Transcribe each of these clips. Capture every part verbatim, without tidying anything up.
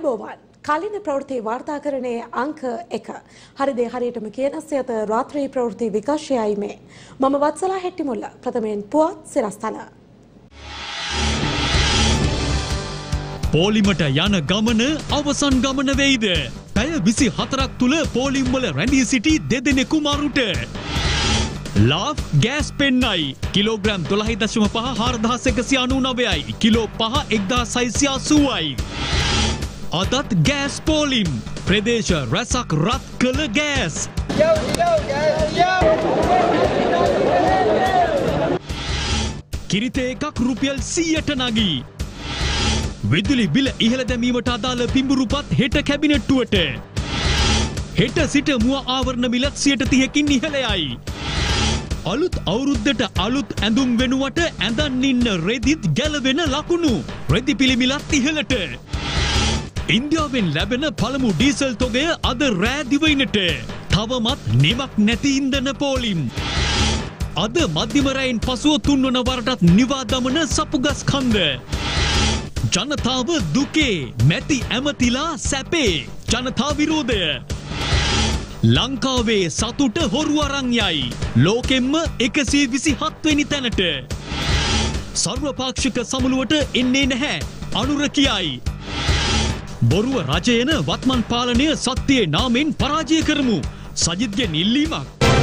නවෝ වන් කාලින ප්‍රවෘත්ති වාර්තාකරණයේ අංක එක. හරිද හරියටම කියන සයත රාත්‍රී ප්‍රවෘත්ති විකාශයයි මේ. මම වත්සලා හෙට්ටිමුල්ල ප්‍රථමයෙන් පුවත් සිරස්තල. පෝලිමට යන ගමන අවසන් ගමන වෙයිද? පැය විසිහතරක් තුල පෝලිම් වල රැඳී සිටි දෙදෙනෙකු මරුට. ලාෆ් ගෑස් පෙන්නයි කිලෝග්‍රෑම් දොළහ දශම පහ හාරදහස් එකසිය අනූනවයයි කිලෝ පහ එක්දාස් හයිසිය අසූවයි. අදත් ගෑස් පෝලිම් ප්‍රදේශ රැසක් රත් කළ ගෑස්. කිරිත එකක් රුපියල් සීයට නගී. විදුලි බිල ඉහළ දැමීමට අදාළ පිඹුරුපත් හෙට කැබිනට්ටුවට. හෙට සිට මුව ආවරණ මිලත් සියයට තිහකින් ඉහළයයි. අලුත් අවුරුද්දට අලුත් ඇඳුම් වෙනුවට ඇඳන් ඉන්න රෙදිත් ගැලවෙන ලකුණු. රෙදි පිළිමිලත් ඉහළට. ඉන්දියාවෙන් ලැබෙන පළමු ඩීසල් තොගය අද රෑ දිවයිනට. තවමත් නිමක් නැති ඉන්ධන පෝලිම්. අද මධ්‍යම රැයින් පසුව තුන්වන වරටත් නිවා දමන සපුගස් කන්ද. ජනතාව දුකේ මැති ඇමතිලා සැපේ. ජනතා විරෝධය. ලංකාවේ සතුට හොරු අරන් යයි. ලෝකෙම්ම එකසිය විසිහත් වෙනි තැනට. සර්වපාක්ෂික සමුළුවට එන්නේ නැහැ. අනුර කියයි. බොරුව රජයන වත්මන් පාලනය සත්‍යයේ නාමෙන් පරාජය කරමු. සජිත්ගේ ඉල්ලීමක්.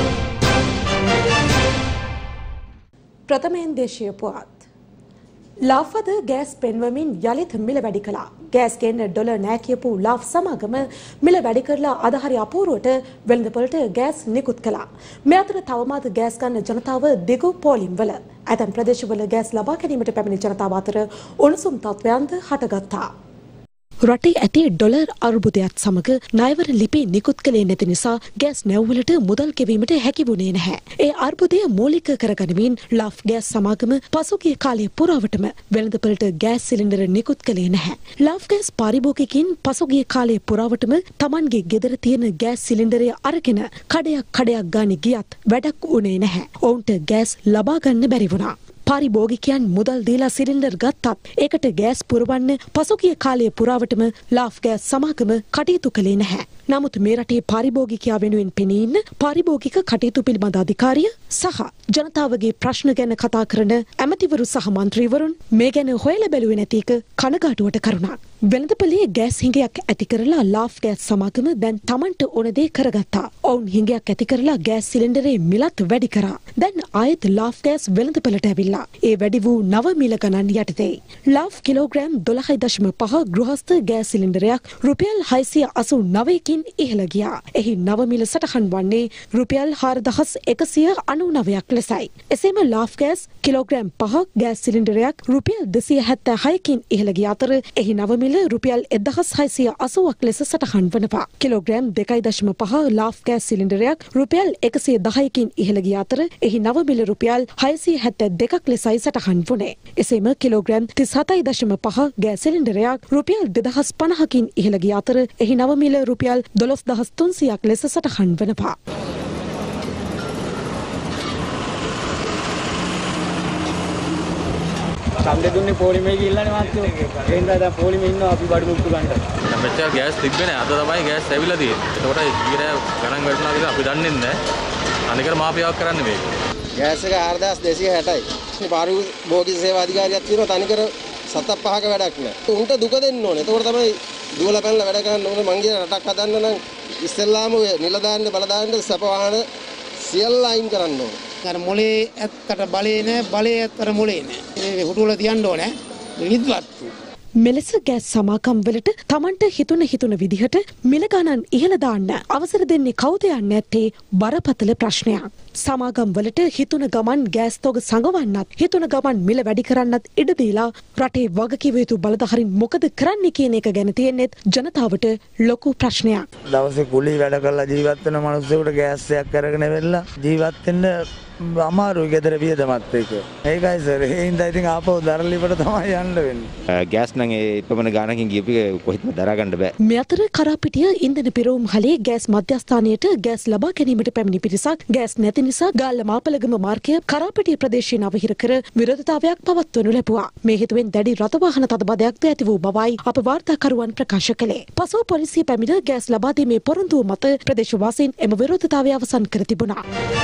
ප්‍රථමයෙන් දේශීය පුවත්. ලාෆ්වද ගෑස් පෙන්වමින් යළිත් මිල වැඩි කළා. ගෑස් ගෙන්න ඩොලර් නෑ කියපු ලාෆ් සමාගම මිල වැඩි කරලා අද හරි අපූර්වට වෙළඳපොළට ගෑස් නිකුත් කළා. මේ අතර තවමත් ගෑස් ගන්න ජනතාව දිගු පෝලිම් වල. ඇතැම් ප්‍රදේශවල ගෑස් ලබා ගැනීමට පැමිණි ජනතාව අතර උණුසුම් තත්ත්වයන්ද හටගත්තා. රටේ ඇති ඩොලර් අර්බුදයත් සමග ණයවර ලිපි නිකුත් කළේ නැති නිසා ගෑස් නැව්වලට මුදල් ගෙවීමට හැකි වුණේ නැහැ. ඒ අර්බුදය මූලික කරගනිමින් ලාෆ් ගෑස් සමාගම පසුගිය කාලය පුරාවටම වෙළඳපොළට ගෑස් සිලින්ඩර නිකුත් කළේ නැහැ. ලාෆ් ගෑස් පාරිභෝගිකින් පසුගිය කාලය පුරාවටම Tamanගේ ගෙදර තියෙන ගෑස් සිලින්ඩරය අරගෙන කඩයක් කඩයක් ගානේ ගියත් වැඩක් වුණේ නැහැ. ඔවුන්ට ගෑස් ලබා ගන්න බැරි වුණා. පාරිභෝගිකයන් මුදල් දීලා සිලින්ඩර් ගත්තත් ඒකට ගෑස් පුරවන්න පසුගිය කාලය පුරාවටම ලාෆ් ගෑස් සමාගම කටයුතු කළේ නැහැ. නමුත් මේ රටේ පාරිභෝගිකයා වෙනුවෙන් පෙනී ඉන්න පාරිභෝගික කටයුතු පිළිබඳ අධිකාරිය සහ ජනතාවගේ ප්‍රශ්න ගැන කතා කරන ඇමතිවරු සහ මන්ත්‍රීවරුන් මේ ගැන හොයලා බැලුවේ නැති එක කනගාටුවට කරුණක්. වෙළඳපොලේ ගෑස් හිඟයක් ඇති කරලා ලාෆ් ගෑස් සමාගම දැන් Tamanට ඕන දේ කරගත්තා. ඔවුන් හිඟයක් ඇති කරලා ගෑස් සිලින්ඩරේ මිලත් වැඩි කරා. දැන් ආයෙත් ලාෆ් ගෑස් වෙළඳපොළට ඇවිල්ලා ඒ වැඩි වූ නව මිල ගණන් යටතේ ලාෆ් කිලෝග්‍රෑම් දොළහ දශම පහ ගෘහස්ත ගෑස් සිලින්ඩරයක් රුපියල් හයසිය අසූ නවයකින් ඉහළ ගියා. එහි නව මිල සටහන් වන්නේ රුපියල් හාරදහස් එකසිය අනූනවයක් ලෙසයි. එසේම ලාෆ් ගෑස් කිලෝග්‍රෑම් පහක් ගෑස් සිලින්ඩරයක් රුපියල් දෙසිය හැත්තෑ හයකින් ඉහළ ගිය අතර එහි නව මිල රුපියල් එක්දහස් හයසිය අසූවක් ලෙස සටහන් වනවා. කිලෝග්‍රෑම් දෙකයි දශම පහ ලාෆ් ගෑස් සිලින්ඩරයක් රුපියල් එකසිය දහයකින් ඉහළ ගිය අතර එහි නව මිල රුපියල් හයසිය හැත්තෑ දෙකක් ලෙසයි සටහන් වුණේ. එසේම කිලෝග්‍රෑම් තිස් හතයි දශම පහ ගෑස් සිලින්ඩරයක් රුපියල් දෙදහස් පනහකින් ඉහළ ගිය අතර එහි නව මිල රුපියල් දොළොස් දහස් තුන්සියයක් ලෙස සටහන් වනවා. සම්දේ දුන්නේ පොලිමේ ගිහිල්ලානේ මාත්‍යෝ. ඒ හින්දා දැන් පොලිමේ ඉන්නවා අපි බඩු මුක්තු ගන්න. දැන් මෙච්චර ගෑස් තිබ්බේ නැහැ. අද තමයි ගෑස් ඇවිල්ලා තියෙන්නේ. ඒකට ඊගිර ගණන් වැටුණා කියලා අපි දන්නේ නැහැ. අනිකර මාපියාවක් කරන්න මේක. ගෑස් එක හාරදහස් දෙසිය හැටයි. මේ පාරිභෝගික සේවා අධිකාරියක් තියෙනවා තනිකර සතක් පහක වැඩක් නෑ. උන්ට දුක දෙන්න ඕනේ. ඒකෝර තමයි දුවලා පැනලා වැඩ කරන්න ඕනේ. මං කියන රටක් හදන්න නම් ඉස්සෙල්ලාම නිලධාරීන් බලධාරීන් සැප වාහන සියල්ල අයින් කරන්න ඕනේ. අර මොලේ ඇත්තට බලේ නෑ, බලේ ඇත්තට මොලේ නෑ. මේ හුටුවල තියන්න ඕනේ. විද්වත්. මෙලෙස ගෑස් සමාගම් වලට Tamanට හිතුන හිතුන විදිහට මිල ගණන් ඉහළ දාන්න අවසර දෙන්නේ කවුද යන්නේ නැත්තේ බරපතල ප්‍රශ්නයක්. සමාගම් වලට හිතුන ගමන් ගෑස් තොග සංගවන්නත් හිතුන ගමන් මිල වැඩි කරන්නත් ඉඩ දීලා රටේ වගකීම යුතු බලධාරීන් මොකද කරන්නේ කියන එක ගැන තියෙන්නේ ජනතාවට ලොකු ප්‍රශ්නයක්. දවසේ කුලී වැඩ කරලා ජීවත් වෙන මිනිස්සුන්ට ගෑස් එකක් අරගෙන වෙලා ජීවත් වෙන්න අමාරුයි ගෙදර වියදමත් එක්ක. ඒකයි සර්. ඒ හින්දා ඉතින් ආපහු දරලිපට තමයි යන්න වෙන්නේ. ගෑස් නම් ඒ එපමණ ගානකින් ගියපු කොහෙත්ම දරා ගන්න බෑ. මේ අතර කරාපිටිය ඉන්ධන පිරවුම් හලේ ගෑස් මධ්‍යස්ථානයට ගෑස් ලබා ගැනීමට පැමිණි පිරිසක් ගෑස් නැති නිසා ගාල්ල මාපලගම මාර්ගය කරාපිටිය ප්‍රදේශයේ නවහිර කර විරෝධතාවයක් පවත්වනු ලැබුවා. මේ හේතුවෙන් දැඩි රථ වාහන තදබදයක්ද ඇති වූ බවයි අප වාර්තාකරුවන් ප්‍රකාශ කළේ. පසුව පොලිසිය පැමිණ ගෑස් ලබා දීමේ පොරොන්දුව මත ප්‍රදේශවාසීන් එම විරෝධතාවය අවසන් කර තිබුණා.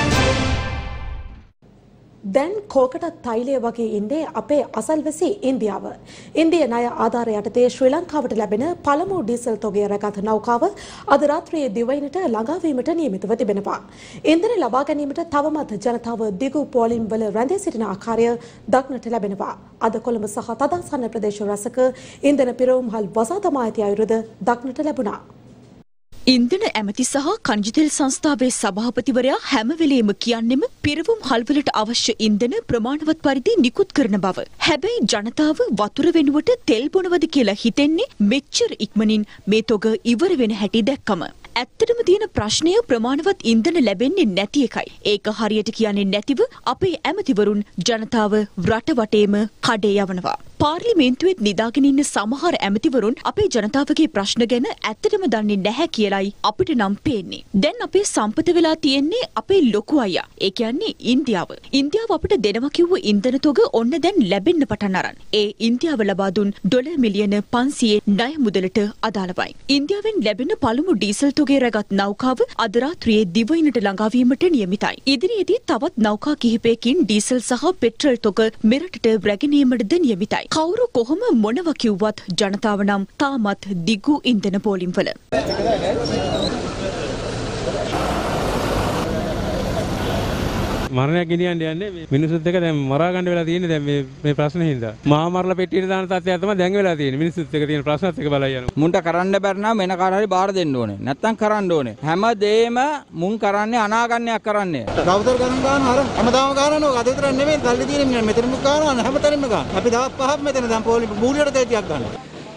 දැන් කෝකට තෛලය වගේ ඉන්නේ අපේ අසල්වැසි ඉන්දියාව. ඉන්දිය ණය ආධාර යටතේ ශ්‍රී ලංකාවට ලැබෙන පළමු ඩීසල් තොගය රැගත් නෞකාව අද රාත්‍රියේ දිවයිනට ළඟාවීමට නියමිතව තිබෙනවා. ඉන්ධන ලබා ගැනීමට තවමත් ජනතාව දිගු පෝලිම් වල රැඳී සිටින ආකාරය දක්නට ලැබෙනවා. අද කොළඹ සහ තදාසන්න ප්‍රදේශ රැසක ඉන්ධන පිරවුම්හල් වසා දමා ඇති අයුරුද දක්නට ලැබුණා. ඉන්ධන ඇමති සහ කනිජ තෙල් සංස්ථාවේ සභාපතිවරයා හැම වෙලේම කියන්නෙම පිරවුම් හල්වලට අවශ්‍ය ඉන්ධන ප්‍රමාණවත් පරිදි නිකුත් කරන බව. හැබැයි ජනතාව වතුර වෙනුවට තෙල් බොනවද කියලා හිතෙන්නේ මෙච්චර ඉක්මනින් මේ තොග ඉවර වෙන හැටි දැක්කම. ඇත්තටම තියෙන ප්‍රශ්නය ප්‍රමාණවත් ඉන්ධන ලැබෙන්නේ නැති එකයි. ඒක හරියට කියන්නේ නැතිව අපේ ඇමතිවරුන් ජනතාව රට වටේම කඩේ යවනවා. පාර්ලිමේන්තුවේත් නිදාගෙන ඉන්න සමහර ඇමතිවරුන් අපේ ජනතාවගේ ප්‍රශ්න ගැන ඇත්තටම දන්නේ නැහැ කියලයි අපිට නම් පේන්නේ. දැන් අපේ සම්පත වෙලා තියෙන්නේ අපේ ලොකු අයියා. ඒ කියන්නේ ඉන්දියාව. ඉන්දියාව අපිට දෙනවා කිව්ව ඉන්ධන තොග ඔන්න දැන් ලැබෙන්න පටන් අරන්. ඒ ඉන්දියාව ලබා දුන් ඩොලර් මිලියන පන්සියය ණය මුදලට අදාළවයි. ඉන්දියාවෙන් ලැබෙන පළමු ඩීසල් තොගේ රැගත් නෞකාව අද රාත්‍රියේ දිවයිනට ළඟාවීමට නියමිතයි. ඉදිරියේදී තවත් නෞකා කිහිපයකින් ඩීසල් සහ පෙට්‍රල් තොග මෙරටට රැගෙනීමටද නියමිතයි. කවුරු කොහොම මොනව කිව්වත් ජනතාව නම් තාමත් දිගු ඉන්ධන පෝලිම්වල. මරණයක් ගෙනියන්න යන්නේ මිනිස්සුත් එක්ක දැන් මරා ගන්න වෙලා තියෙන්නේ දැන් මේ මේ ප්‍රශ්නේ හින්දා. මහා මරලා පෙට්ටියට දාන තත්ත්වය තමයි දැන් වෙලා තියෙන්නේ. මිනිස්සුත් එක්ක තියෙන ප්‍රශ්නත් එක්ක බලයි යනවා. මුන්ට කරන්න බැරි නම් වෙන කාට හරි බාර දෙන්න ඕනේ. නැත්තම් කරන්න ඕනේ. හැමදේම මුන් කරන්නේ අනාගන්නයක් කරන්නේ. දවතර ගණන් ගන්න අර හැමදාම ගන්නව අද විතර නෙමෙයි තල්ලි තියෙන්නේ මෙතනම ගන්නවා හැමතැනම ගන්න. අපි දවස් පහක් මෙතන දැන් පොලි මූලියට තේටියක් ගන්නවා.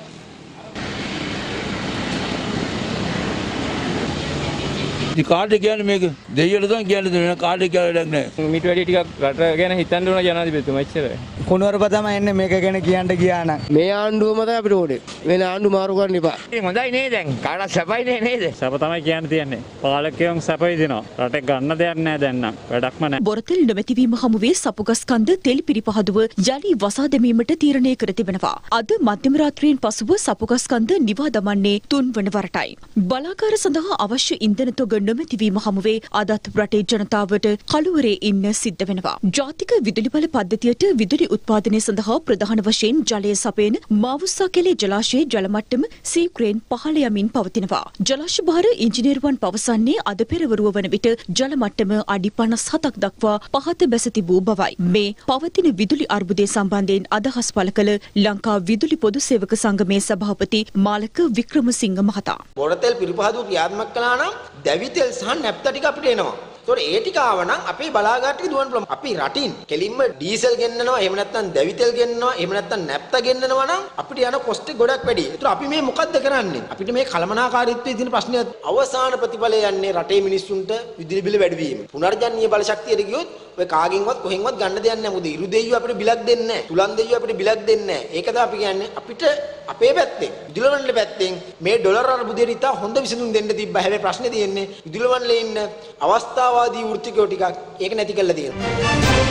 ඉතින් කාට කියන්නේ මේක දෙයියට තමයි කියන්නේ වෙන කාට කියලා වැඩක් නැහැ. මීට වැඩි ටිකක් රට ගැන හිතන්න ඕන ජනාධිපතිතුමා ඉච්චරයි. කුණුවරප තමයි එන්නේ මේක ගැන කියන්න ගියා නම්. මේ ආණ්ඩුවම තමයි අපිට ඕනේ. වෙන ආණ්ඩු මාරු කරන්න එපා. හොඳයි නේ දැන්. කාටවත් සැපයි නේ නේද? සැප තමයි කියන්න තියෙන්නේ. පාලකයන් සැපයි දෙනවා. රටේ ගන්න දෙයක් නැහැ දැන් නම්. වැඩක්ම නැහැ. බොරතෙල් නොමැතිවීම හමුවේ සපුගස්කන්ද තෙල් පිරිපහදුව යලි වසා දැමීමට තීරණය කර තිබෙනවා. අද මධ්‍යම රාත්‍රියෙන් පසුව සපුගස්කන්ද නිවා දමන්නේ තුන්වන වරටයි. බලාගාර සඳහා අවශ්‍ය ඉන්ධන තොග නොමැතිවීම හමුවේ අදත් රටේ ජනතාවට කළුවරේ ඉන්න සිද්ධ වෙනවා. ජාතික විදුලි බල පද්ධතියට විදුලි උත්පාදනය සඳහා ප්‍රධාන වශයෙන් ජලය සපයන මාවුස්සා කැලේ ජලාශයේ ජල මට්ටම සීක්‍රේන් පහළ යමින් පවතිනවා. ජලාශ භාර ඉංජිනේරුවන් පවසන්නේ අද පෙරවරුව වන විට ජල මට්ටම අඩි පනස් හතක් දක්වා පහත බැස තිබූ බවයි. මේ පවතින විදුලි අර්බුදය සම්බන්ධයෙන් අදහස් පළ කළ ලංකා විදුලි පොදු සේවක සංගමේ සභාපති මාලක වික්‍රමසිංහ මහතා. බොරතෙල් පිරිපහදුව ක්‍රියාත්මක කළා නම් දැවිතෙල් සහ නැප්ත ටික අපිට එනවා. ඒතකොට ඒ ටික ආව නම් අපේ බලාගාර ටික දුවන්න පුළුවන්. අපි රටින් කෙලින්ම ඩීසල් ගෙන්නනවා, එහෙම නැත්නම් දැවිතෙල් ගෙන්නනවා, එහෙම නැත්නම් නැප්ත ගෙන්නනවා නම් අපිට යන කොස්ට් එක ගොඩක් වැඩි. ඒතකොට අපි මේ මොකද්ද කරන්නේ? අපිට මේ කලමනාකාරීත්වයේ තියෙන ප්‍රශ්නය අවසාන ප්‍රතිඵලය යන්නේ රටේ මිනිස්සුන්ට විදුලි බිල වැඩි වීම. පුනර්ජනනීය බල ශක්තියට ගියොත් ඔය කාගෙන්වත් කොහෙන්වත් ගන්න දෙයක් නැහැ. මොකද ඉරු දෙයියෝ අපිට බිලක් දෙන්නේ නැහැ. තුලන් දෙයියෝ අපිට බිලක් දෙන්නේ නැහැ. ඒක තමයි අපි කියන්නේ අපිට අපේ පැත්තෙන් විදුලි වණ්ඩල පැත්තෙන් මේ ඩොලර් අර්බුදයට ඉතා හොඳ විසඳුම් දෙන්න තිබ්බා. හැබැයි ප්‍රශ්නේ තියෙන්නේ විදුලි වණ්ඩලේ ඉන්න අවස්ථාවාදී වෘත්තිකයෝ ටිකක් ඒක නැති කරලා තියෙනවා.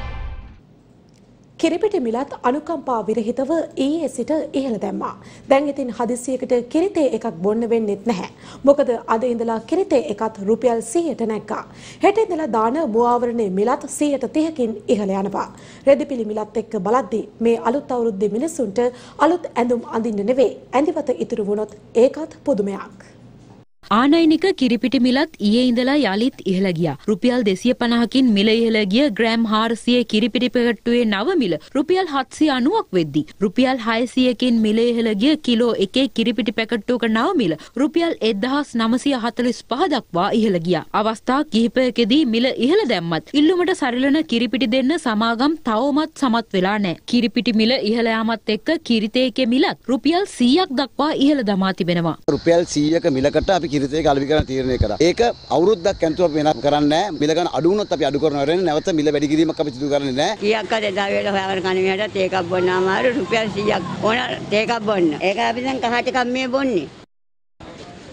කිරිපිටි මිලත් අනුකම්පා විරහිතව ඊයේ සිට ඉහළ දැම්මා. දැන් ඉතින් හදිසියකට කිරිතේ එකක් බොන්න වෙන්නෙත් නැහැ. මොකද අද ඉඳලා කිරිතේ එකත් රුපියල් සීයට නැග්ගා. හෙට ඉඳලා දාන මුවාවරණේ මිලත් සීයට තිහකින් ඉහළ යනවා. රෙදිපිලි මිලත් එක්ක බලද්දී මේ අලුත් අවුරුද්දේ මිනිසුන්ට අලුත් ඇඳුම් අඳින්න නෙවෙයි ඇඳිවත ඉතුරු වුණොත් ඒකත් පුදුමයක්. ආනයනික කිරිපිටි මිලත් ඊයේ ඉඳලා යලිත් ඉහළ ගියා. රුපියල් දෙසිය පනහකින් මිල ඉහළ ගිය ග්‍රෑම් හාරසිය කිරිපිටි පැකට්ටුවේ නව මිල රුපියල් හත්සිය අනූවක් වෙද්දී රුපියල් හයසියකින් මිල ඉහළ ගිය කිලෝ එකේ කිරිපිටි පැකට්ටුවක නව මිල රුපියල් එක්දහස් නවසිය හතළිස් පහ දක්වා ඉහළ ගියා. අවස්ථා කිහිපයකදී මිල ඉහළ දැම්මත් ඉල්ලුමට සරිලන කිරිපිටි දෙන්න සමාගම් තවමත් සමත් වෙලා නැහැ. කිරිපිටි මිල ඉහළ යාමත් එක්ක කිරිතේකේ මිලත් රුපියල් සීයක් දක්වා ඉහළ දමා තිබෙනවා. රුපියල් සීයක මිලකට අපි කිරිතේ අලෙවි කරන තීරණය කරා. ඒක අවුරුද්දක් ඇතුළත අපි වෙනස් කරන්නේ නැහැ. මිල ගන්න අඩු වුණොත් අපි අඩු කරනවා වෙන්නේ. නැවත මිල වැඩි කිරීමක් අපි සිදු කරන්නේ නැහැ. කීයක් අද එදා වේල හොයාගෙන කන මෙයාට තේකක් බොන්න අමාරු රුපියල් සීයක් ඕන තේකක් බොන්න. ඒක අපි දැන් කහට කම්මේ බොන්නේ.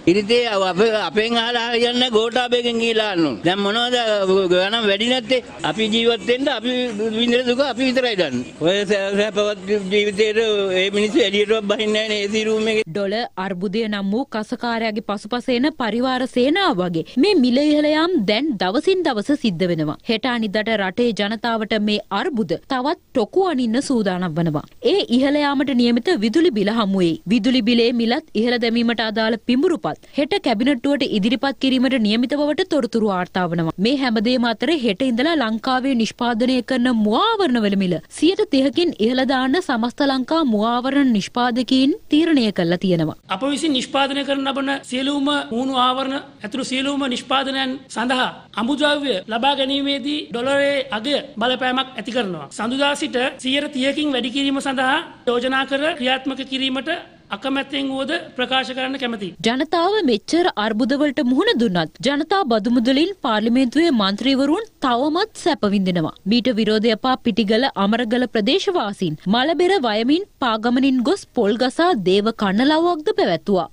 ඉරිතේ අපේ අපෙන් අහලා හරියන්නේ ගෝඨාභයගෙන් කියලා අහන්න. දැන් මොනවද ගණන් වැඩි නැත්තේ? අපි ජීවත් වෙන්න අපි විඳින දුක අපි විතරයි දන්නේ. ඔය සැපවත් ජීවිතේට මේ මිනිස්සු එළියටවත් බහින්නේ නැහැ නේ ඒ සී රූම් එකේ. ඩොලර් අර්බුදය නම් වූ කසකාරයාගේ පසුපස එන පරිවාර සේනාව වගේ මේ මිල ඉහළ යාම් දැන් දවසින් දවස සිද්ධ වෙනවා. හෙට අනිද්දාට රටේ ජනතාවට මේ අර්බුද තවත් ටොකු අනින්න සූදානම් වෙනවා. ඒ ඉහළ යාමට නියමිත විදුලි බිල හමුවේ. විදුලි බිලේ මිලත් ඉහළ දැමීමට අදාළ පිඹුරුපත් හෙට කැබිනට්ටුවට ඉදිරිපත් කිරීමට නියමිත බවට තොරතුරු වාර්තා වෙනවා. මේ හැමදේම අතර හෙට ඉඳලා ලංකාවේ නිෂ්පාදනය කරන මුවාවරණ වල මිල සියයට තිහකින් ඉහළ දාන්න සමස්ත ලංකා මුවාවරණ නිෂ්පාදකයින් තීරණය කළා තියෙනවා. අප විසින් නිෂ්පාදනය කරන ලබන සියලුම මූණු ආවරණ ඇතුළු සියලුම නිෂ්පාදනයන් සඳහා අමුද්‍රව්‍ය ලබා ගැනීමේදී ඩොලරයේ අගය බලපෑමක් ඇති කරනවා. සඳුදා සිට සියයට තිහකින් වැඩි කිරීම සඳහා යෝජනා කර ක්‍රියාත්මක කිරීමට අකමැත්තෙන් වුවද ප්‍රකාශ කරන්න කැමැතියි. ජනතාව මෙච්චර අර්බුදවලට මුහුණ දුන්නත් ජනතා බදු මුදලින් පාර්ලිමේන්තුවේ මන්ත්‍රීවරුන් තවමත් සැප විඳිනවා. මීට විරෝධය පා පිටිගල අමරගල ප්‍රදේශවාසීන් මලබෙර වයමින් පාගමනින් ගොස් පොල් ගසා දේව කන්නලව්වක්ද පැවැත්තුවා.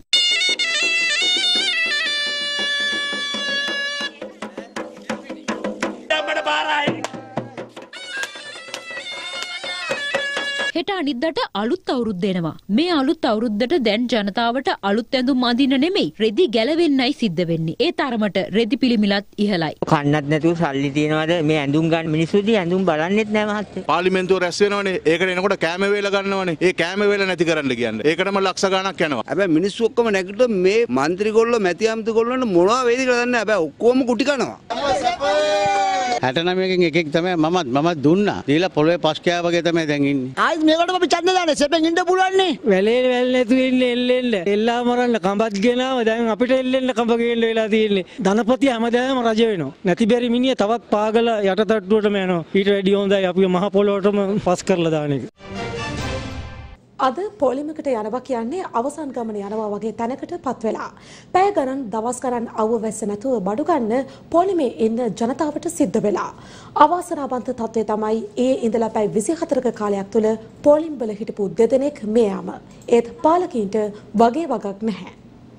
හෙට අනිද්දාට අලුත් අවුරුද්ද එනවා. මේ අලුත් අවුරුද්දට දැන් ජනතාවට අලුත් ඇඳුම් අඳින්න නෙමෙයි රෙදි ගැලවෙන්නයි සිද්ධ වෙන්නේ. ඒ තරමට රෙදි පිළිමිලත් ඉහළයි. කන්නත් නැතුව සල්ලි තියනවාද මේ ඇඳුම් ගන්න මිනිස්සුදී ඇඳුම් බලන්නෙත් නැහැ මහත්තයා. පාර්ලිමේන්තුව රැස් වෙනවනේ. ඒකට එනකොට කෑම වේල ගන්නවනේ. ඒ කෑම වේල නැති කරන්න කියන්නේ. ඒකටම ලක්ෂ ගණක් යනවා. හැබැයි මිනිස්සු ඔක්කොම නැගිට්ටොත් මේ മന്ത്രിගොල්ලෝ මැති අම්තිගොල්ලෝන්ට මොනවා වේද කියලා දන්නේ නැහැ. හැබැයි ඔක්කොම කුටි කනවා. හැටනවයකින් එකෙක් තමයි මමත් මමත් දුන්නා. දීලා පොළවේ පස් කෑ වගේ තමයි දැන් ඉන්නේ. ආයිත් මේකට අපි ඡන්ද දාන්නේ සෙපෙන් ඉන්න පුළුවන් නේ. වැලේ වැල් නැතු ඉන්නේ එල්ලෙන්න. එල්ලා මරන්න කඹත් ගෙනාව දැන් අපිට එල්ලෙන්න කඹ ගේන්න වෙලා තියෙන්නේ. ධනපති හැමදාම රජ වෙනවා. නැති බැරි මිනිහ තවත් පාගල යටතට්ටුවටම යනවා. ඊට වැඩි හොඳයි අපි මහ පොළොවටම පස් කරලා දාන එක. අද පොලිමකට යනවා කියන්නේ අවසන් ගමන යනවා වගේ තැනකට පත් වෙලා. පැය ගණන් දවස් ගණන් අවුව වැස්ස නැතුව බඩු ගන්න පොලිමේ ඉන්න ජනතාවට සිද්ධ වෙලා. අවාසනාවන්ත තත්ත්වය තමයි ඒ ඉඳලා පැය විසිහතරක කාලයක් තුල පොලිම් වල හිටපු දෙදෙනෙක් මේ යාම. ඒත් පාලකීන්ට වගේ වගක් නැහැ.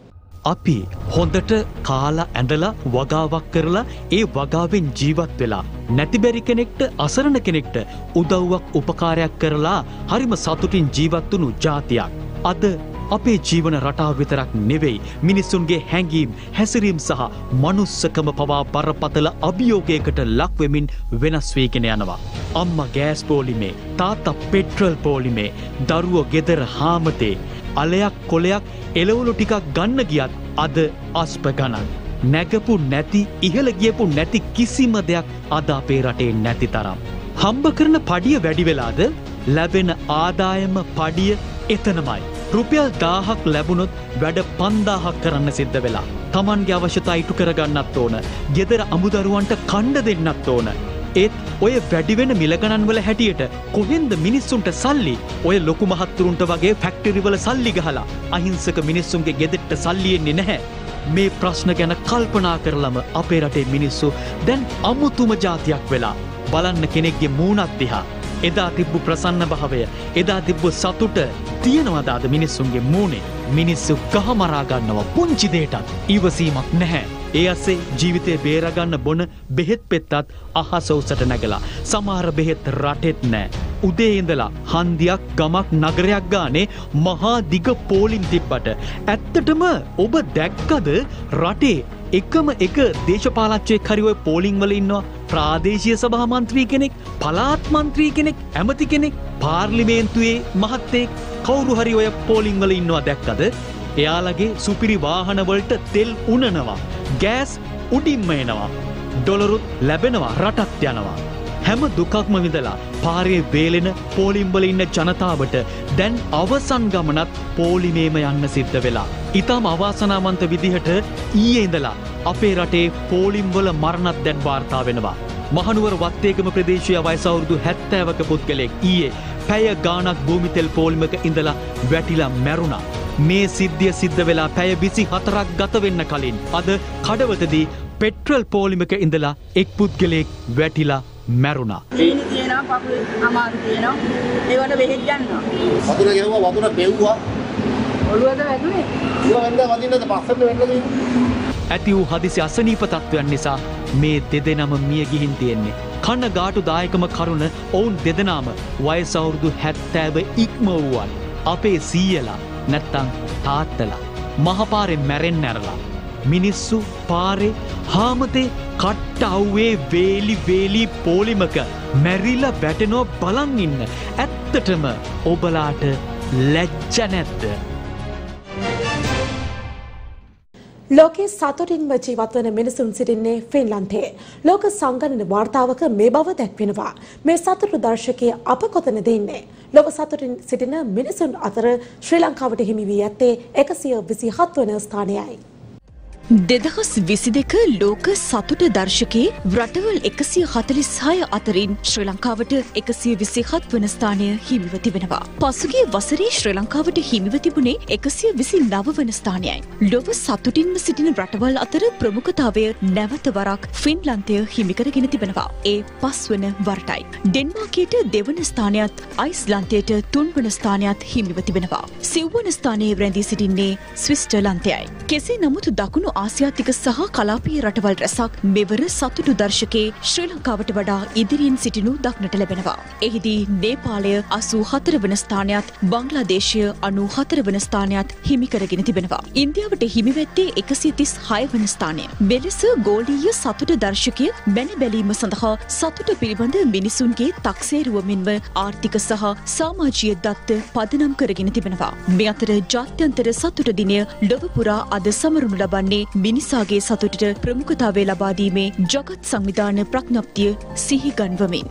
අපි හොඳට කාලා ඇඳලා වගාවක් කරලා ඒ වගාවෙන් ජීවත් වෙලා නැතිබැරි කෙනෙක්ට අසරණ කෙනෙක්ට උදව්වක් උපකාරයක් කරලා හරිම සතුටින් ජීවත් වුණු ජාතියක්. අද අපේ ජීවන රටාව විතරක් නෙවෙයි මිනිසුන්ගේ හැඟීම් හැසිරීම් සහ මනුස්සකම පවා බරපතල අභියෝගයකට ලක් වෙමින් වෙනස් වීගෙන යනවා. අම්මා ගෑස් පොලිමේ, තාත්තා පෙට්‍රල් පොලිමේ, දරුවෝ ගෙදර හාමතේ අලයක් කොලයක් එළවලු ටිකක් ගන්න ගියත් අද අස්ප ගණන්. නැගපු නැති ඉහළ ගියපු නැති කිසිම දෙයක් අද අපේ රටේ නැති තරම්. හම්බ කරන පඩිය වැඩි වෙලාද ලැබෙන ආදායම පඩිය එතනමයි. රුපියල් දාහක් ලැබුණොත් වැඩ පන්දාහක් කරන්න සිද්ධ වෙලා. Tamanගේ අවශ්‍යතා ඉටු කරගන්නත් ඕන. ගෙදර අමුදරුවන්ට කණ්ඩ දෙන්නත් ඕන. ඒත් ඔය වැඩි වෙන මිල ගණන් වල හැටියට කොහෙන්ද මිනිස්සුන්ට සල්ලි? ඔය ලොකු මහත්තුරුන්ට වගේ ෆැක්ටරි වල සල්ලි ගහලා අහිංසක මිනිස්සුන්ගේ ගෙදරට සල්ලි එන්නේ නැහැ. මේ ප්‍රශ්න ගැන කල්පනා කරලම අපේ රටේ මිනිස්සු දැන් අමුතුම જાතියක් වෙලා බලන්න කෙනෙක්ගේ මූණක් දිහා. එදා තිබ්බු ප්‍රසන්න භාවය, එදා තිබ්බු සතුට තියෙනවද අද මිනිස්සුන්ගේ මූණේ? මිනිස්සු ගහමරා ගන්නවා පුංචි දෙයටත් ඉවසීමක් නැහැ. ඒ අස්සේ ජීවිතේ බේරගන්න බොන බෙහෙත් පෙත්තත් අහස උසට නැගලා. සමහර බෙහෙත් රටෙත් නෑ. උදේ ඉඳලා හන්දියක් ගමක් නගරයක් ගානේ මහා දිග පෝලිම් තිබ්බට ඇත්තටම ඔබ දැක්කද රටේ එකම එක දේශපාලච්චයෙක් හරි ඔය පෝලිං වල ඉන්නවා? ප්‍රාදේශීය සභා මන්ත්‍රී කෙනෙක්, පළාත් මන්ත්‍රී කෙනෙක්, ඇමති කෙනෙක්, පාර්ලිමේන්තුවේ මහත්තයෙක් කවුරු හරි ඔය පෝලිං වල ඉන්නවා දැක්කද? එයාලගේ සුපිරි වාහන වලට තෙල් උනනවා, ගෑස් උඩින්ම එනවා, ඩොලරුත් ලැබෙනවා, රටත් යනවා. හැම දුකක්ම විඳලා පාරේ වේලෙන පෝලිම් වල ඉන්න ජනතාවට දැන් අවසන් ගමනත් පෝලිමේම යන්න සිද්ධ වෙලා. ඊටම අවාසනාවන්ත විදිහට ඊයේ ඉඳලා අපේ රටේ පෝලිම් වල මරණත් දැන් වාර්තා වෙනවා. මහනුවර වත්තේගම ප්‍රදේශීය වයස අවුරුදු හැත්තෑවක පුද්ගලයෙක් ඊයේ පැය ගාණක් භූමිතෙල් පෝලිමක ඉඳලා වැටිලා මැරුණා. මේ සිද්ධිය සිද්ධ වෙලා පැය විසි හතරක් ගත වෙන්න කලින් අද කඩවතදී පෙට්‍රල් පෝලිමක ඉඳලා එක් පුද්ගලයෙක් වැටිලා මැරුණා. සීනි තියෙනවා, පපුවේ අමාරු තියෙනවා. ඒවට බෙහෙත් ගන්නවා. වතුර ගෙවුවා, වතුර පෙව්වා. ඔළුවද වැදුනේ? ඌ වෙන්ද වදින්නද පස්සට වෙන්නද? ඇති වූ හදිසි අසනීප තත්ත්වයන් නිසා මේ දෙදෙනම මිය ගිහින් තියෙන්නේ. කනගාටුදායකම කරුණ ඔවුන් දෙදෙනාම වයස අවුරුදු හැත්තෑව ඉක්ම වූවන්. අපේ සීයලා නැත්තං තාත්තලා මහපාරෙන් මැරෙන්න ඇරලා. මිනිස්සු පාරේ හාමතේ කට්ට අව්වේ වේලි වේලි පෝලිමක මැරිලා වැටෙනෝ බලන් ඉන්න. ඇත්තටම ඔබලාට ලැජ්ජ නැද්ද? ලෝකයේ සතුටින්ම ජීවත් වන මිනිසුන් සිටින්නේ ෆින්ලන්තයේ. ලෝක සංගණන වාර්තාවක මේ බව දැක්වෙනවා. මේ සතුටු දර්ශකයේ අප කොතනද ඉන්නේ? ලෝක සතුටින් සිටින මිනිසුන් අතර ශ්‍රී ලංකාවට හිමි වී ඇත්තේ එකසිය විසිහත් වන ස්ථානයයි. දෙදහස් විසි දෙක ලෝක සතුට දර්ශකයේ රටවල් එකසිය හතළිස් හය අතරින් ශ්‍රී ලංකාවට එකසිය විසිහත් වන ස්ථානය හිමිව තිබෙනවා. පසුගිය වසරේ ශ්‍රී ලංකාවට හිමිව තිබුණේ එකසිය විසි නව වන ස්ථානයයි. ලොව සතුටින්ම සිටින රටවල් අතර ප්‍රමුඛතාවය නැවත වරක් ෆින්ලන්තය හිමිකරගෙන තිබෙනවා. ඒ පස්වන වරටයි. ඩෙන්මාර්කයට දෙවන ස්ථානයත් අයිස්ලන්තයට තුන්වන ස්ථානයත් හිමිව තිබෙනවා. සිව්වන ස්ථානයේ රැඳී සිටින්නේ ස්විස්ටර්ලන්තයයි. කෙසේ නමුත් දකුණු ආසියාතික සහ කලාපීය රටවල් රැසක් මෙවර සතුටු දර්ශකයේ ශ්‍රී ලංකාවට වඩා ඉදිරියෙන් සිටිනු දක්නට ලැබෙනවා. එහිදී නේපාලය අසූ හතර වන ස්ථානයත් බංග්ලාදේශය අනූ හතර වන ස්ථානයත් හිමි කරගෙන තිබෙනවා. ඉන්දියාවට හිමි වෙත්තේ එකසිය තිස් හය වන ස්ථානය. මෙලෙස ගෝලීය සතුට දර්ශකය බැන බැලීම සඳහා සතුට පිළිබඳ මිනිසුන්ගේ තක්සේරුව මෙන්ම ආර්ථික සහ සමාජීය දත්ත පදනම් කරගෙන තිබෙනවා. මේ අතර ජාත්‍යන්තර සතුට දිනය ලොව පුරා අද සමරුණු ලබන්නේ මිනිසාගේ සතුටට ප්‍රමුඛතාවය ලබා දීමේ ජගත් සංවිධාන ප්‍රඥප්තිය සිහිගන්වමින්.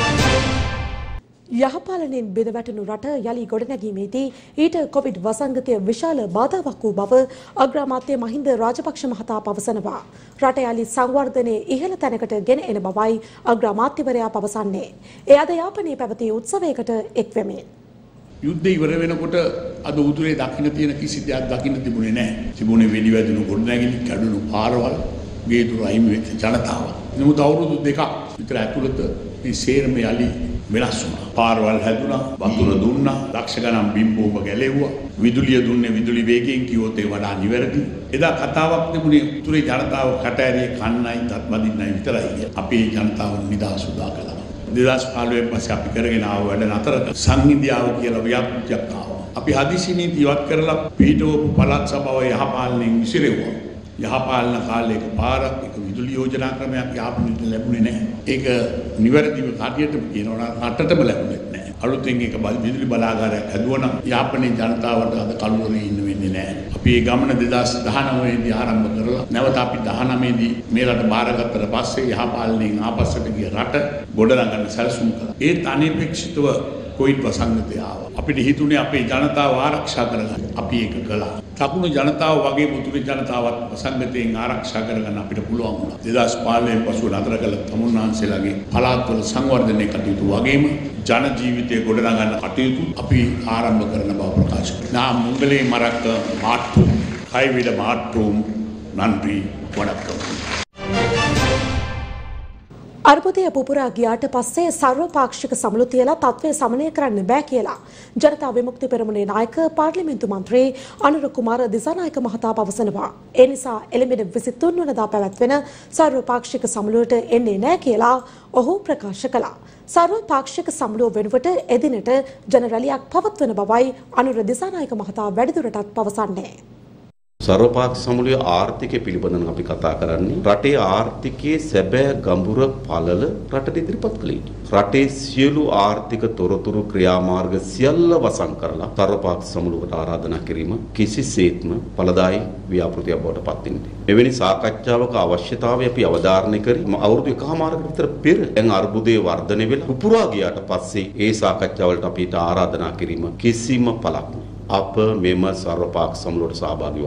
යහපාලනයෙන් බෙදවැටුණු රට යළි ගොඩනැගීමේදී ඊට කොවිඩ් වසංගතය විශාල බාධාවක් වූ බව අග්‍රාමාත්‍ය මහින්ද රාජපක්ෂ මහතා පවසනවා. රට යළි සංවර්ධනයේ ඉහළ තැනකට ගෙන එන බවයි අග්‍රාමාත්‍යවරයා පවසන්නේ. එය අද යාපනයේ පැවති උත්සවයකට එක්වෙමින්. යුද්ධ ඉවර වෙනකොට අද උතුරේ දකින්න තියෙන කිසි දෙයක් දකින්න තිබුණේ නැහැ. තිබුණේ වෙඩි වැදුණු ගොඩනැගිලි, කැඩුණු පාරවල්, ගේදොර අහිමි වෙච්ච ජනතාව. නමුත් අවුරුදු දෙකක් විතර ඇතුළත මේ සේරම යලි වෙනස් වුණා. පාරවල් හැදුනා, වතුර දුන්නා, ලක්ෂ ගණන් බිම්බෝප ගැලෙව්වා. විදුලිය දුන්නේ විදුලි වේගයෙන් කිව්වොත් ඒ වඩා නිවැරදි. එදා කතාවක් තිබුණේ උතුරේ ජනතාව කට ඇරියේ කන්නයි තත් බදින්නයි විතරයි. අපි ජනතාව නිදහස් උදා කළා. දෙදහස් පහළොව පස්සේ අපි කරගෙන ආව වැඩ නතර සංහිඳියාව කියලා ව්‍යාපෘතියක් ආවා. අපි හදිසි නීති ඉවත් කරලා පිටවපු පළාත් සභාව යහපාලනයෙන් විසිරෙව්වා. යහපාලන කාලේ පාරක් එක විදුලි යෝජනා ක්‍රමයක් යාපනයට ලැබුණේ නැහැ. ඒක නිවැරදිව කටියට කියනවා රටටම ලැබුණේ නැහැ. අලුතෙන් එක විදුලි බලාගාරයක් හැදුවනම් යාපනයේ ජනතාවට අද කලුවරේ ඉන්න වෙන්නේ නැහැ. අපි මේ ගමන දෙදහස් දහනවය දී ආරම්භ කරලා නැවත අපි දහනවය දී මේ රට බාරගත්තට පස්සේ යහපාලනයෙන් ආපස්සට ගිය රට ගොඩනගන්න සැලසුම් කළා. ඒත් අනපේක්ෂිතව කොවිඩ් වසංගතය ආවා. අපිට හිතුනේ අපේ ජනතාව ආරක්ෂා කරගන්න. අපි ඒක කළා. දකුණු ජනතාව වගේ උතුරු ජනතාවත් වසංගතයෙන් ආරක්ෂා කරගන්න අපිට පුළුවන් වුණා. දෙදහස් පහළොව පසුව නතර කළ තමුන්නාන්සේලාගේ පළාත්වල සංවර්ධනය කටයුතු වගේම ජන ජීවිතය ගොඩනගන්න කටයුතු අපි ආරම්භ කරන බව ප්‍රකාශ කරනවා. නා මුංගලේ මරක්ක මාට්ටුම් කයිවිඩ මාට්ටුම් නන්රි වඩක්කම්. අර්බුදය පුපුරා ගියාට පස්සේ සර්වපාක්ෂික සමුළු තියලා තත්ත්වය සමනය කරන්න බෑ කියලා ජනතා විමුක්ති පෙරමුණේ නායක පාර්ලිමේන්තු මන්ත්‍රී අනුර කුමාර දිසානායක මහතා පවසනවා. ඒ නිසා එළඹෙන විසිතුන් වනදා පැවැත්වෙන සර්වපාක්ෂික සමුළුවට එන්නේ නැහැ කියලා ඔහු ප්‍රකාශ කළා. සර්වපාක්ෂික සමුළුව වෙනුවට එදිනට ජන රැලියක් පවත්වන බවයි අනුර දිසානායක මහතා වැඩිදුරටත් පවසන්නේ. සර්වපාක්ෂික සමුළුවේ ආර්ථිකය පිළිබඳව අපි කතා කරන්නේ රටේ ආර්ථිකයේ සැබෑ ගඹුර පළල රටට ඉදිරිපත් කළ යුතුයි. රටේ සියලු ආර්ථික තොරතුරු ක්‍රියාමාර්ග සියල්ල වසන් කරලා සර්වපාක්ෂික සමුළුවට ආරාධනා කිරීම කිසිසේත්ම ඵලදායී ව්‍යාපෘතියක් බවට පත් වෙන්නේ. එවැනි සාකච්ඡාවක අවශ්‍යතාවය අපි අවධාරණය කරමු. අවුරුදු එකමාරකට විතර පෙර දැන් අර්බුදයේ වර්ධනය වෙලා පුපුරා ගියාට පස්සේ ඒ සාකච්ඡාවලට අපිට ආරාධනා කිරීම කිසිම පළක් නැහැ. අප මෙම සර්වපාක්ෂික සමුළුවට සහභාගී වන්නේ නැහැ.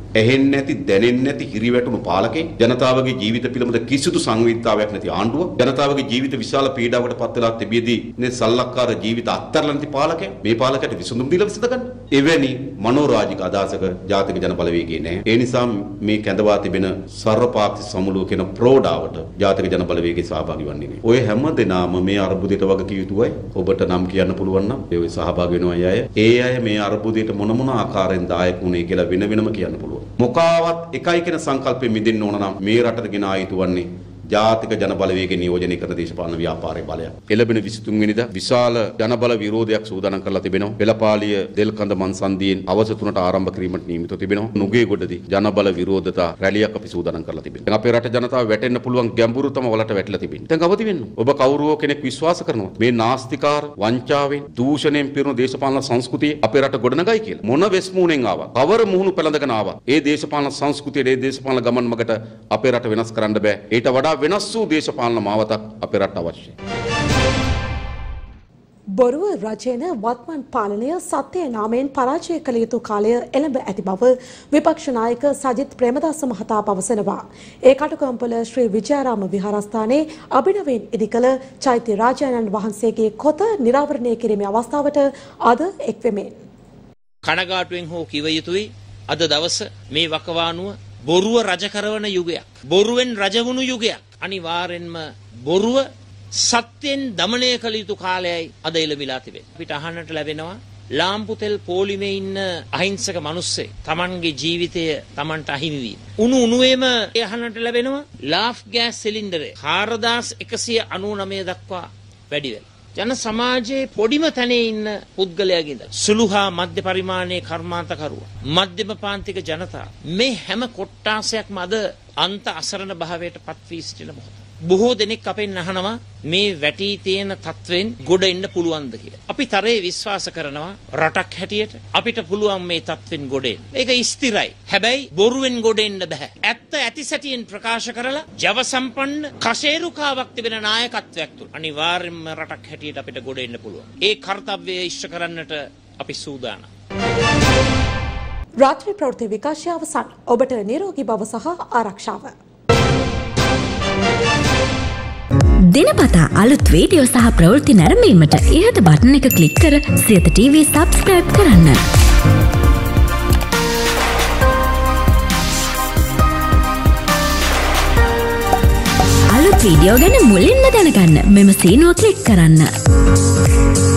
ඇහෙන්නේ නැති, දැනෙන්නේ නැති, හිරිවැටුණු පාලකේ, ජනතාවගේ ජීවිත පිළිබඳ කිසිදු සංවේදීතාවයක් නැති ආණ්ඩුව, ජනතාවගේ ජීවිත විශාල පීඩාවකට පත් වෙලා තිබෙදී මේ සල්ලක්කාර ජීවිත අත්හැරලා නැති පාලකයා මේ පාලකයට විසඳුම් දීලා විසඳගන්න. එවැනි මනෝරාජික අදහසක ජාතික ජනබලවේගය නැහැ. ඒ නිසා මේ කැඳවා තිබෙන සර්වපාක්ෂික සමුළුව කියන ප්‍රෝඩාවට ජාතික ජනබලවේගයේ සහභාගී වන්නේ නැහැ. ඔය හැම දෙනාම මේ අර්බුදයට වග කිය යුතුයි. ඔබට නම් කියන්න පුළුවන් නම් ඒ ඔය සහභාගී වෙනවා අය. ඒ අය මේ අර්බුදයට මොන මොන ආකාරයෙන් දායක වුණේ කියලා වෙන වෙනම කියන්න පුළුවන්. මොකාවත් එකයි කියන සංකල්පයෙන් මිදෙන්න ඕන නම් මේ රටට ගෙන ආයුතු වන්නේ ජාතික ජනබලවේගය නියෝජනය කරන දේශපාලන ව්‍යාපාරයේ බලය. එළබෙන විසිතුන් වෙනිදා විශාල ජනබල විරෝධයක් සූදානම් කරලා තිබෙනවා. පෙළපාලිය දෙල්කඳ මන්සන්දියෙන් හවස තුනට ආරම්භ කිරීමට නියමිතව තිබෙනවා. නුගේගොඩදී ජනබල විරෝධතා රැලියක් අපි සූදානම් කරලා තිබෙනවා. දැන් අපේ රට ජනතාව වැටෙන්න පුළුවන් ගැඹුරුතම වලට වැටලා තිබෙනවා. දැන් අවදි වෙන්න. ඔබ කවුරුව කෙනෙක් විශ්වාස කරනවා මේ නාස්තිකාර වංචාවෙන් දූෂණයෙන් පිරුණු දේශපාලන සංස්කෘතිය අපේ රට ගොඩනගයි කියලා. මොන වෙස්මුණෙන් ආවා? කවර මුහුණු පෙළඳගෙන ආවා? ඒ දේශපාලන සංස්කෘතියේ ඒ දේශපාලන ගමන් මගට අපේ රට වෙනස් කරන්න බෑ. ඊට වඩා වෙනස් වූ දේශපාලන මාවතක් අපේ රට අවශ්‍යයි. බොරුව රජයන වත්මන් පාලනය සත්‍යය නාමයෙන් පරාජය කළ යුතු කාලය එළඹ ඇති බව විපක්ෂ නායක සජිත් ප්‍රේමදාස මහතා පවසනවා. ඒ කටුකම්පල ශ්‍රී විජයාරාම විහාරස්ථානයේ අභිනවයෙන් ඉදිකළ චෛත්‍ය රාජානන් වහන්සේගේ කොත නිරාවරණය කිරීමේ අවස්ථාවට අද එක්වෙමින්. කනගාටුවෙන් හෝ කිව යුතුයි අද දවස මේ වකවානුව බොරුව රජ කරවන යුගයක්. බොරුවෙන් රජවුණු යුගයක්. අනිවාර්යෙන්ම බොරුව සත්‍යෙන් දමනය කළ යුතු කාලයයි අද එළඹිලා තිබෙන්නේ. අපිට අහන්නට ලැබෙනවා ලාම්පු තෙල් පොලිමේ ඉන්න අහිංසක මිනිස්සේ Tamanගේ ජීවිතය Tamanට අහිමි වී. උණු උණුවේම අහන්නට ලැබෙනවා ලාෆ් ගෑස් සිලින්ඩරේ හාරදාස් එකසිය අනූනවය දක්වා වැඩි වෙලා. ජන සමාජයේ පොඩිම තැනේ ඉන්න පුද්ගලයාගින්ද සුළු හා මධ්‍ය පරිමාණයේ කර්මාන්තකරුවා මධ්‍යම පාන්තික ජනතාව මේ හැම කොට්ටාසයක්ම අද අන්ත අසරණ භාවයට පත් වී සිටින මොහොත. බොහෝ දෙනෙක් අපෙන් අහනවා මේ වැටී තියෙන තත්වෙන් ගොඩ එන්න පුළුවන්ද කියලා. අපි තරයේ විශ්වාස කරනවා රටක් හැටියට අපිට පුළුවන් මේ තත්වෙන් ගොඩ එන්න. ඒක ස්ථිරයි. හැබැයි බොරුවෙන් ගොඩ එන්න බෑ. ඇත්ත ඇති සැටියෙන් ප්‍රකාශ කරලා ජව සම්පන්න කෂේරුකාවක් තිබෙන නායකත්වයක් තුල අනිවාර්යයෙන්ම රටක් හැටියට අපිට ගොඩ එන්න පුළුවන්. ඒ කාර්යය ඉෂ්ට කරන්නට අපි සූදානම්. රාත්‍රී ප්‍රවෘත්ති විකාශය අවසන්. ඔබට නිරෝගී බව සහ ආරක්ෂාව. දිනපතා අලුත් වීඩියෝ සහ ප්‍රවෘත්ති නැරඹීමට ඉහත බටන් එක ක්ලික් කර සියත ටීවී සබ්ස්ක්‍රයිබ් කරන්න. අලුත් වීඩියෝ ගැන මුලින්ම දැනගන්න මෙම සීනුව ක්ලික් කරන්න.